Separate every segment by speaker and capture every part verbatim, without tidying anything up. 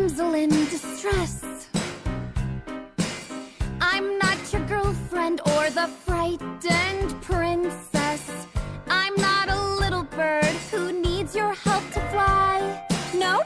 Speaker 1: damsel in distress. I'm not your girlfriend or the frightened princess. I'm not a little bird who needs your help to fly. Nope.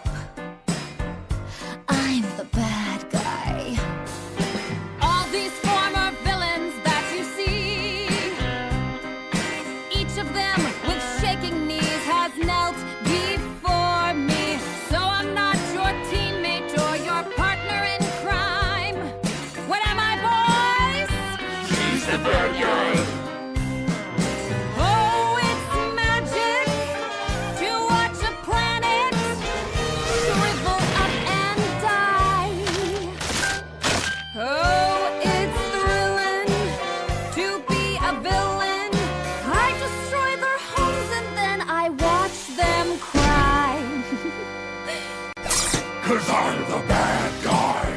Speaker 1: I'm the bad guy. All these former villains that you see, each of them with shaking knees has knelt before me. So I'm not your teammate or your partner in crime. What am I, boys?
Speaker 2: She's the bad guy.
Speaker 1: Oh, it's magic to watch a planet shrivel up and die. Oh, it's thrilling to be a villain. I destroy their homes and then I watch them cry.
Speaker 2: 'Cause I'm the bad guy.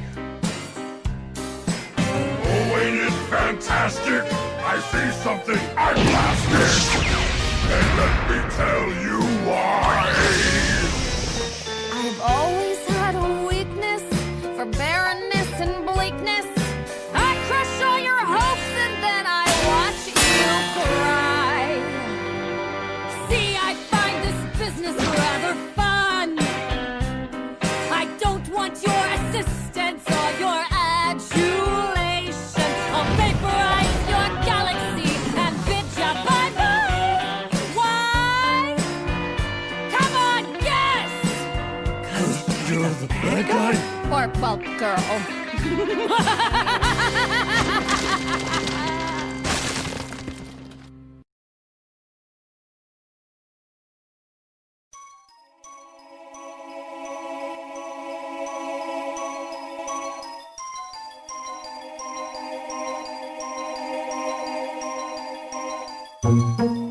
Speaker 2: Oh, ain't it fantastic? I see something, I blast it. And let me tell you why.
Speaker 1: I've always had a weakness for barrenness and bleakness. I crush all your hopes and then I watch you cry. See, I find this business rather fun. I don't want your assistance or your adulation. I'll vaporize your galaxy and bid ya bye-bye. Why? Come on, guess!
Speaker 2: You're the bad guy?
Speaker 1: Or, well, girl.
Speaker 2: Thank you.